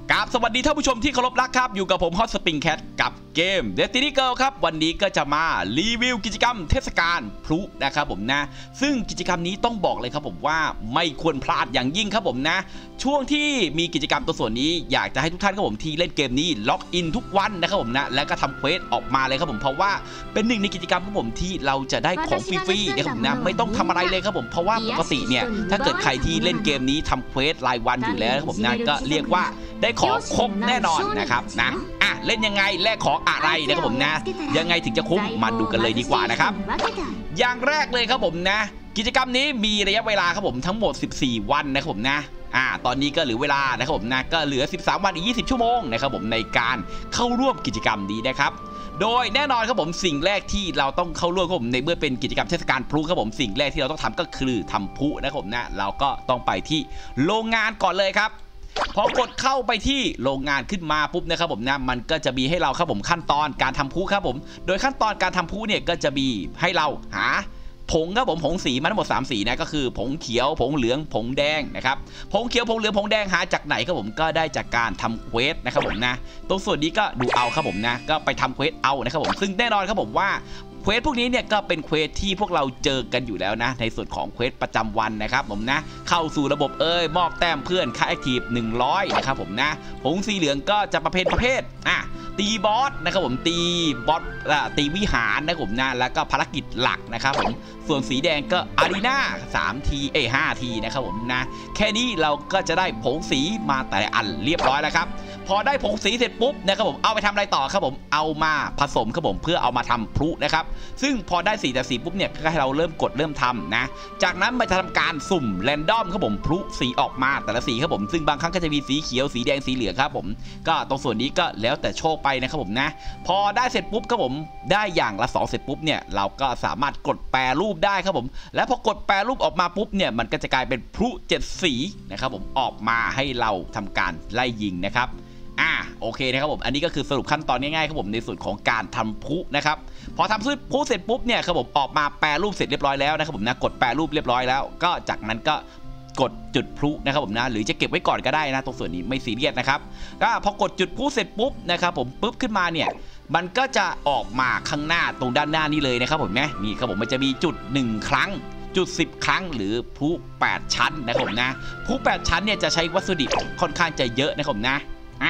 ครับสวัสดีท่านผู้ชมที่เคารพรักครับอยู่กับผมฮอตสปริงแคทกับเกม Destiny Girl ครับวันนี้ก็จะมารีวิวกิจกรรมเทศกาลพลุนะครับผมนะซึ่งกิจกรรมนี้ต้องบอกเลยครับผมว่าไม่ควรพลาดอย่างยิ่งครับผมนะช่วงที่มีกิจกรรมตัวส่วนนี้อยากจะให้ทุกท่านครับผมที่เล่นเกมนี้ล็อกอินทุกวันนะครับผมนะแล้วก็ทำเควสออกมาเลยครับผมเพราะว่าเป็นหนึ่งในกิจกรรมครับผมที่เราจะได้ของฟรีๆนะครับผมนะไม่ต้องทำอะไรเลยครับผมเพราะว่าปกติเนี่ยถ้าเกิดใครที่เล่นเกมนี้ทำเควสรายวันอยู่แล้วครับผมนะก็เรียกว่าได้ของครบแน่นอนนะครับนะเล่นยังไงแลกของอะไรนะครับผมนะยังไงถึงจะคุ้มมาดูกันเลยดีกว่านะครับอย่างแรกเลยครับผมนะกิจกรรมนี้มีระยะเวลาครับผมทั้งหมด14วันนะครับผมนะตอนนี้ก็เหลือเวลานะครับผมนะก็เหลือ13วันอีก20ชั่วโมงนะครับผมในการเข้าร่วมกิจกรรมนี้นะครับโดยแน่นอนครับผมสิ่งแรกที่เราต้องเข้าร่วมครับผมในเมื่อเป็นกิจกรรมเทศกาลพลุครับผมสิ่งแรกที่เราต้องทำก็คือทำพลุนะครับผมนะเราก็ต้องไปที่โรงงานก่อนเลยครับพอกดเข้าไปที่โรงงานขึ้นมาปุ๊บนะครับผมนะมันก็จะมีให้เราครับผมขั้นตอนการทำพลุครับผมโดยขั้นตอนการทำพลุเนี่ยก็จะมีให้เราหาผงครับผมผงสีมาทั้งหมด3สีนะก็คือผงเขียวผงเหลืองผงแดงนะครับผงเขียวผงเหลืองผงแดงหาจากไหนครับผมก็ได้จากการทำเควสนะครับผมนะตรงส่วนนี้ก็ดูเอาครับผมนะก็ไปทำเควสเอานะครับผมซึ่งแน่นอนครับผมว่าเควสพวกนี้เนี่ยก็เป็นเควสที่พวกเราเจอกันอยู่แล้วนะในส่วนของเควสประจำวันนะครับผมนะเข้าสู่ระบบมอบแต้มเพื่อนค่าแอคทีฟ100นะครับผมนะผงสีเหลืองก็จะประเภทตีบอสนะครับผมตีบอสตีวิหารนะครับผมนะแล้วก็ภารกิจหลักนะครับผมส่วนสีแดงก็อารีนา3 ที5 ทีนะครับผมนะแค่นี้เราก็จะได้ผงสีมาแต่ละอันเรียบร้อยแล้วครับพอได้ผงสีเสร็จปุ๊บนะครับผมเอาไปทำอะไรต่อครับผมเอามาผสมครับผมเพื่อเอามาทำพลุนะครับซึ่งพอได้สีแต่สีปุ๊บเนี่ยก็ให้เราเริ่มกดเริ่มทำนะจากนั้นมาทำการสุ่มแรนดอมครับผมพลุสีออกมาแต่ละสีครับผมซึ่งบางครั้งก็จะมีสีเขียวสีแดงสีเหลืองครับผมก็ตรงส่วนนี้ก็แล้วแต่โชคไปนะครับผมนะพอได้เสร็จปุ๊บครับผมได้อย่างละ2เสร็จปุ๊บเนี่ยเราก็สามารถกดแปรรูปได้ครับผมและพอกดแปรรูปออกมาปุ๊บเนี่ยมันก็จะกลายเป็นพลุ7สีนะครับผมออกมาให้เราทำการไล่ยิงนะครับโอเคนะครับผมอันนี้ก็คือสรุปขั้นตอนง่ายๆครับผมในส่วนของการทำพลุนะครับพอทำพลุเสร็จปุ๊บเนี่ยครับผมออกมาแปรรูปเสร็จเรียบร้อยแล้วนะครับผมนะกดแปรรูปเรียบร้อยแล้วก็จากนั้นก็กดจุดพลุนะครับผมนะหรือจะเก็บไว้ก่อนก็ได้นะตรงส่วนนี้ไม่ซีเรียสนะครับก็พอกดจุดพลุเสร็จปุ๊บนะครับผมปุ๊บขึ้นมาเนี่ยมันก็จะออกมาข้างหน้าตรงด้านหน้านี่เลยนะครับผมนี่ครับผมมันจะมีจุด1ครั้งจุด10ครั้งหรือพลุ8ชั้นนะครับผมนะพลุ8ชั้นเนี่ยจะใช้วัสดุดิบค่อนข้างจะเยอะนะครับผมนะ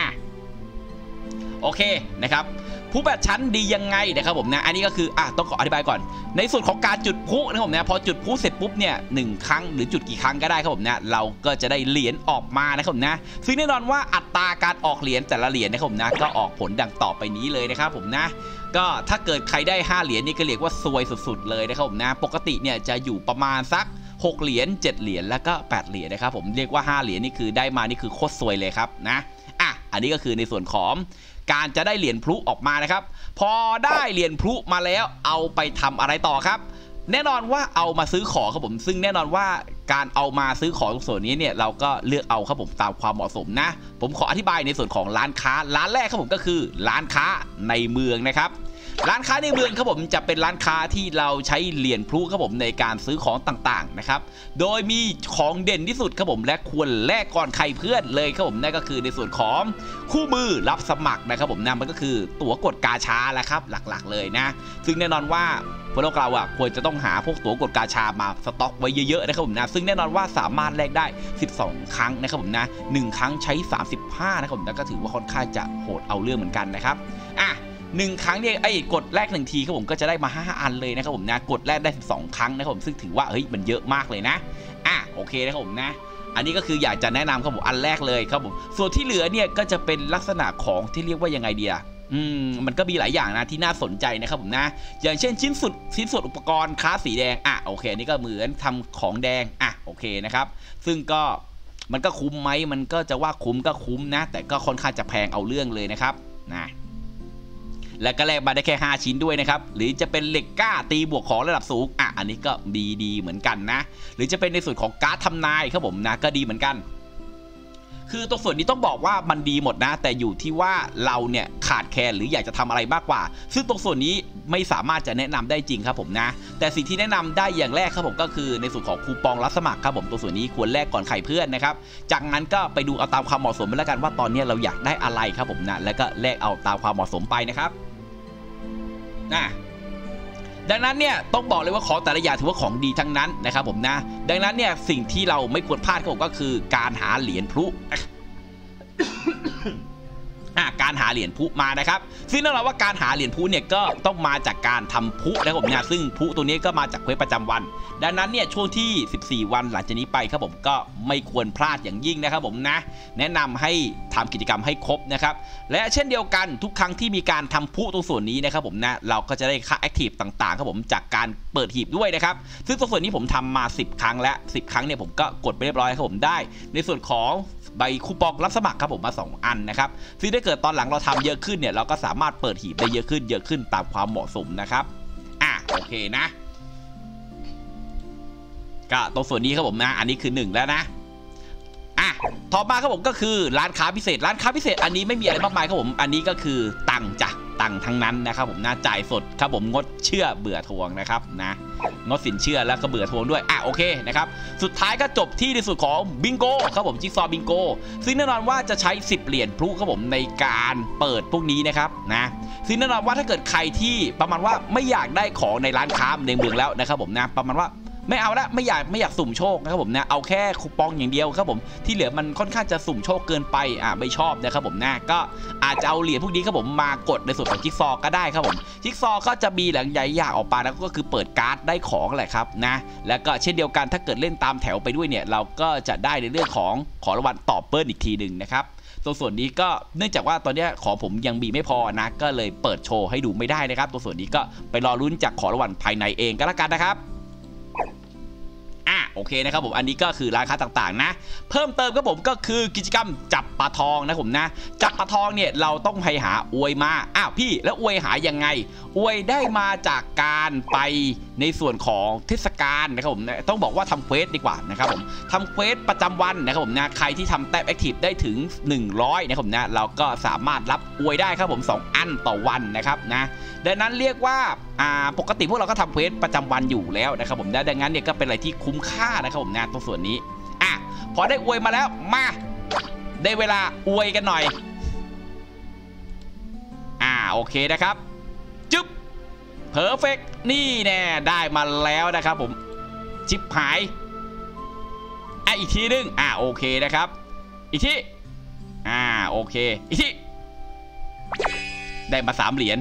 โอเคนะครับพลุ8ชั้นดียังไงนะครับผมนะอันนี้ก็คือต้องขออธิบายก่อนในส่วนของการจุดพลุนะครับผมนะพอจุดพลุเสร็จปุ๊บเนี่ย1ครั้งหรือจุดกี่ครั้งก็ได้ครับผมนะเราก็จะได้เหรียญออกมานะครับผมนะซึ่งแน่นอนว่าอัตราการออกเหรียญแต่ละเหรียญนะครับผมนะก็ออกผลดังต่อไปนี้เลยนะครับผมนะก็ถ้าเกิดใครได้5เหรียญนี่ก็เรียกว่าซวยสุดๆเลยนะครับผมนะปกติเนี่ยจะอยู่ประมาณสัก6เหรียญ7เหรียญแล้วก็8เหรียญนะครับผมเรียกว่า5เหรียญนี่คือได้มานี่คือโคตรซวยเลยครับนะอันนี้ก็คือในส่วนของการจะได้เหรียญพลุออกมานะครับพอได้เหรียญพลุมาแล้วเอาไปทำอะไรต่อครับแน่นอนว่าเอามาซื้อของครับผมซึ่งแน่นอนว่าการเอามาซื้อของส่วนนี้เนี่ยเราก็เลือกเอาครับผมตามความเหมาะสมนะผมขออธิบายในส่วนของร้านค้าร้านแรกครับผมก็คือร้านค้าในเมืองนะครับร้านค้าในเมืองครับผมจะเป็นร้านค้าที่เราใช้เหรียญพลุครับผมในการซื้อของต่างๆนะครับโดยมีของเด่นที่สุดครับผมและควรแลกก่อนใครเพื่อนเลยครับผมนั่นก็คือในส่วนของคู่มือรับสมัครนะครับผมนั่นมันก็คือตั๋วกดกาชาแหละครับหลักๆเลยนะซึ่งแน่นอนว่าพวกเราควรจะต้องหาพวกตั๋วกดกาชามาสต็อกไว้เยอะๆนะครับผมนะซึ่งแน่นอนว่าสามารถแลกได้12ครั้งนะครับผมนะ1ครั้งใช้35นะครับผมแล้วก็ถือว่าค่อนข้างจะโหดเอาเรื่องเหมือนกันนะครับ1ครั้งเนี่ยกดแรก1ทีครับผมก็จะได้มา5อันเลยนะครับผมนะกดแรกได้12ครั้งนะครับผมซึ่งถือว่ามันเยอะมากเลยนะโอเคนะครับผมนะอันนี้ก็คืออยากจะแนะนำครับผมอันแรกเลยครับผมส่วนที่เหลือเนี่ยก็จะเป็นลักษณะของที่เรียกว่ายังไงดีมันก็มีหลายอย่างนะที่น่าสนใจนะครับผมนะอย่างเช่นชิ้นส่วนอุปกรณ์คลาสสีแดงโอเคนี่ก็เหมือนทำของแดงโอเคนะครับซึ่งก็มันก็คุ้มไหมมันก็จะว่าคุ้มก็คุ้มนะแต่ก็ค่อนข้างจะแพงเอาเรื่องเลยนะครับนะและก็แลกมาได้แค่5ชิ้นด้วยนะครับหรือจะเป็นเหล็กกล้าตีบวกของระดับสูงอันนี้ก็ดีเหมือนกันนะหรือจะเป็นในส่วนของการ์ดทำนายครับผมนะก็ดีเหมือนกันคือตรงส่วนนี้ต้องบอกว่ามันดีหมดนะแต่อยู่ที่ว่าเราเนี่ยขาดแคลนหรืออยากจะทำอะไรมากกว่าซึ่งตรงส่วนนี้ไม่สามารถจะแนะนำได้จริงครับผมนะแต่สิ่งที่แนะนำได้อย่างแรกครับผมก็คือในส่วนของคูปองรับสมัครครับผมตัวส่วนนี้ควรแลกก่อนใครเพื่อนนะครับจากนั้นก็ไปดูเอาตามความเหมาะสมไปแล้วกันว่าตอนนี้เราอยากได้อะไรครับผมนะแล้วก็แลกเอาตามความเหมาะสมไปนะครับดังนั้นเนี่ยต้องบอกเลยว่าของแต่ละอย่างถือว่าของดีทั้งนั้นนะครับผมนะดังนั้นเนี่ยสิ่งที่เราไม่ควรพลาดครับผมก็คือการหาเหรียญพลุการหาเหรียญพลุมานะครับซึ่งแน่นอนว่าการหาเหรียญพลุเนี่ยก็ต้องมาจากการทำพลุนะครับผมเนี่ยซึ่งพลุตัวนี้ก็มาจากเควสประจำวันดังนั้นเนี่ยช่วงที่14วันหลังจากนี้ไปครับผมก็ไม่ควรพลาดอย่างยิ่งนะครับผมนะแนะนำให้ทำกิจกรรมให้ครบนะครับและเช่นเดียวกันทุกครั้งที่มีการทำพลุตรงส่วนนี้นะครับผมนะเราก็จะได้ค่าแอคทีฟต่างๆครับผมจากการเปิดหีบด้วยนะครับซึ่งตรงส่วนนี้ผมทำมา10ครั้งและ10ครั้งเนี่ยผมก็กดไปเรียบร้อยครับผมได้ในส่วนของใบคูปองรับสมัครครับผมมา2อันนะครับซึ่งถ้าเกิดตอนหลังเราทำเยอะขึ้นเนี่ยเราก็สามารถเปิดหีบได้เยอะขึ้นตามความเหมาะสมนะครับโอเคนะก็ตรงส่วนนี้ครับผมนะอันนี้คือ1แล้วนะต่อมาครับผมก็คือร้านค้าพิเศษอันนี้ไม่มีอะไรมากมายครับผมอันนี้ก็คือตังทั้งนั้นนะครับผมน่าจ่ายสดครับผมงดเชื่อเบื่อทวงนะครับนะงดสินเชื่อแล้วก็เบื่อทวงด้วยโอเคนะครับสุดท้ายก็จบที่ในส่วนของบิงโกครับผมจิ๊กซอว์บิงโกซึ่งแน่นอนว่าจะใช้10เหรียญพลุครับผมในการเปิดพวกนี้นะครับนะซึ่งแน่นอนว่าถ้าเกิดใครที่ประมาณว่าไม่อยากได้ของในร้านค้าในเมืองแล้วนะครับผมนะประมาณว่าไม่เอาละไม่อยากสุ่มโชคนะครับผมนะเอาแค่คูปองอย่างเดียวครับผมที่เหลือมันค่อนข้างจะสุ่มโชคเกินไปไม่ชอบนะครับผมนะก็อาจจะเอาเหรียญพวกนี้ครับผมมากดในส่วนของจิ๊กซอว์ก็ได้ครับผมจิ๊กซอว์ก็จะมีหลังใหญ่อย่างออกมาแล้วก็คือเปิดการ์ดได้ของแหละครับนะแล้วก็เช่นเดียวกันถ้าเกิดเล่นตามแถวไปด้วยเนี่ยเราก็จะได้ในเรื่องของรางวัลตอบเปิ้ลอีกทีหนึ่งนะครับตัวส่วนนี้ก็เนื่องจากว่าตอนนี้ของผมยังมีไม่พอนะก็เลยเปิดโชว์ให้ดูไม่ได้นะครับตัวส่วนนี้ก็ไปรอลุ้นจากของรางวัลภายในเองก็แล้วกันนะครับโอเคนะครับผมอันนี้ก็คือร้านค้าต่างๆนะเพิ่มเติมครับผมก็คือกิจกรรมจับปลาทองนะผมนะจับปลาทองเนี่ยเราต้องไปหาอวยมาพี่แล้วอวยหายังไงอวยได้มาจากการไปในส่วนของเทศกาลนะครับผมต้องบอกว่าทำเควสดีกว่านะครับผมทำเควสประจำวันนะครับผมนะใครที่ทำแต้มแอคทีฟได้ถึง100นะครับผมนะเราก็สามารถรับอวยได้ครับผม2อันต่อวันนะครับนะดังนั้นเรียกว่าปกติพวกเราก็ทำเควสประจำวันอยู่แล้วนะครับผมดังนั้นเนี่ยก็เป็นอะไรที่คุ้มค่านะครับผมนะตรงส่วนนี้พอได้อวยมาแล้วมาได้เวลาอวยกันหน่อยโอเคนะครับจึ๊บเพอร์เฟกต์นี่แน่ได้มาแล้วนะครับผมชิปหายอีกทีนึงโอเคนะครับอีกทีโอเคอีกทีได้มา3เหรียญ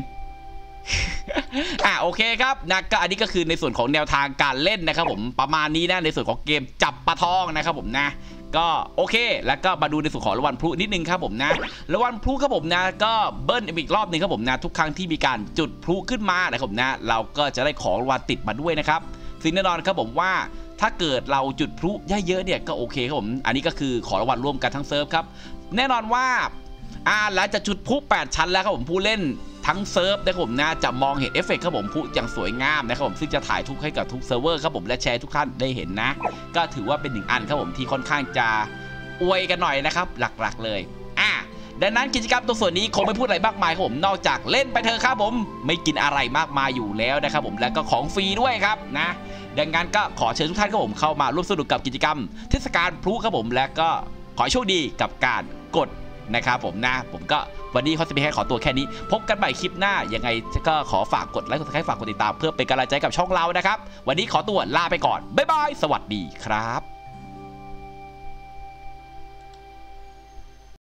โอเคครับนะก็อันนี้ก็คือในส่วนของแนวทางการเล่นนะครับผมประมาณนี้นะในส่วนของเกมจับปลาทองนะครับผมนะก็โอเคแล้วก็มาดูในส่วนของรางวัลพลุนิดนึงครับผมนะรางวัลพลุครับผมนะก็เบิ้ลอีกรอบนึงครับผมนะทุกครั้งที่มีการจุดพลุขึ้นมานะครับผมนะเราก็จะได้ของรางวัลติดมาด้วยนะครับสิ่งแน่นอนครับผมว่าถ้าเกิดเราจุดพลุได้เยอะเนี่ยก็โอเคครับผมอันนี้ก็คือของรางวัลร่วมกันทั้งเซิร์ฟครับแน่นอนว่าหลังจากจุดพลุ8ชั้นแล้วครับผมผู้เล่นทั้งเซิร์ฟนะครับผมนะจะมองเห็นเอฟเฟกต์ครับผมพลุอย่างสวยงามนะครับผมซึ่งจะถ่ายทุกให้กับทุกเซิร์ฟเวอร์ครับผมและแชร์ทุกท่านได้เห็นนะก็ถือว่าเป็น1อันครับผมที่ค่อนข้างจะอวยกันหน่อยนะครับหลักๆเลยดังนั้นกิจกรรมตัวส่วนนี้คงไม่พูดอะไรมากมายครับผมนอกจากเล่นไปเถอะครับผมไม่กินอะไรมากมายอยู่แล้วนะครับผมแล้วก็ของฟรีด้วยครับนะดังนั้นก็ขอเชิญทุกท่านครับผมเข้ามาร่วมสนุกกับกิจกรรมเทศกาลพลุครับผมและก็ขอโชคดีกับการกดนะครับผมนะผมก็วันนี้เขาจะมีให้ขอตัวแค่นี้พบกันใหม่คลิปหน้ายังไงก็ขอฝากกดไลค์กดซับสไครบ์ฝากกดติดตามเพื่อเป็นกำลังใจกับช่องเรานะครับวันนี้ขอตัวลาไปก่อนบ๊ายบายสวัสดีครับ